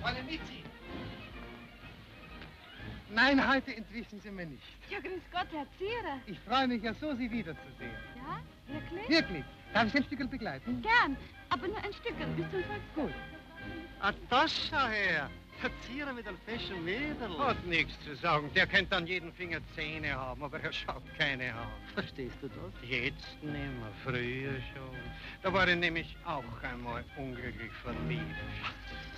Wollen mitziehen? Nein, heute entwischen Sie mir nicht. Ja, grüß Gott, Herr Ziehrer. Ich freue mich ja so, Sie wiederzusehen. Ja, wirklich? Wirklich. Darf ich ein Stückchen begleiten? Gern, aber nur ein Stück, bis zum Volksfest. Gut. Ah, das schau her. Der Ziehrer mit einem feschen Mädel. Hat nichts zu sagen. Der könnte an jedem Finger Zähne haben, aber er schaut keine an. Verstehst du das? Jetzt nimmer, früher schon. Da war ich nämlich auch einmal unglücklich verliebt.